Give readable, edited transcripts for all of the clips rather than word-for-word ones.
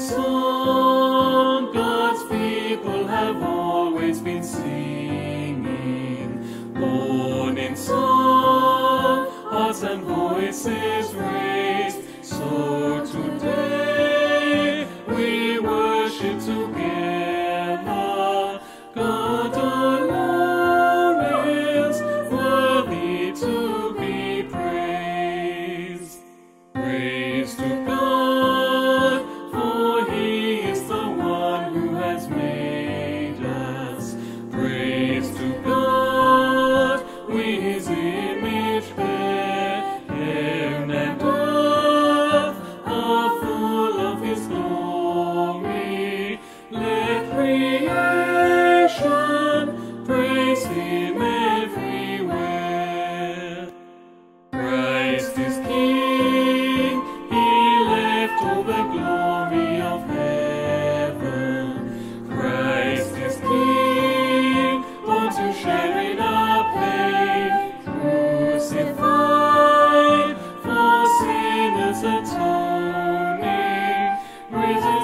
song God's people have always been singing. Born in song, hearts and voices raised, so today we worship together. God alone is worthy to be praised. Praise to God, for He is the one who has made us. Praise to God, we His image bear. Heaven and earth are full of His glory. Let creation praise Him everywhere. Christ is King, He left all the glory of heaven. Christ is King, born to share in our pain, crucified for sinners atoning, risen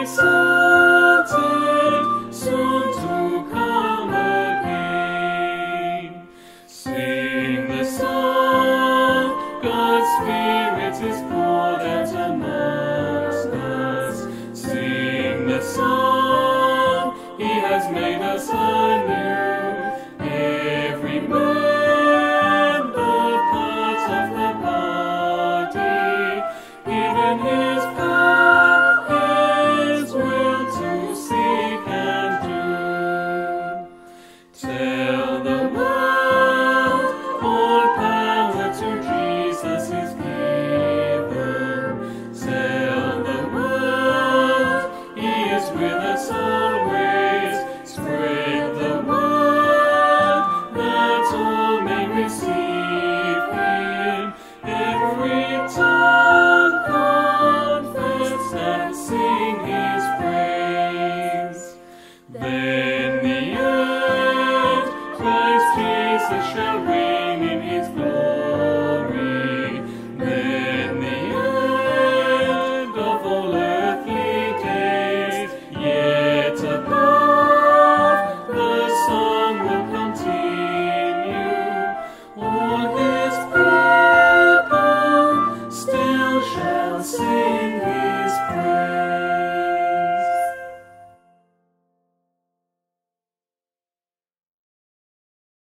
exalted, soon to come again. Sing the song, God's Spirit is poured out amongst us. Sing the song, He has made us anew. Every member part of the body, given His power, His will to seek and do. Tell the world all power to Jesus is given. Tell the world He is with us always. Spread the word that all may receive Him. Every tongue confess and sing His praise. Then the earth, Christ Jesus shall reign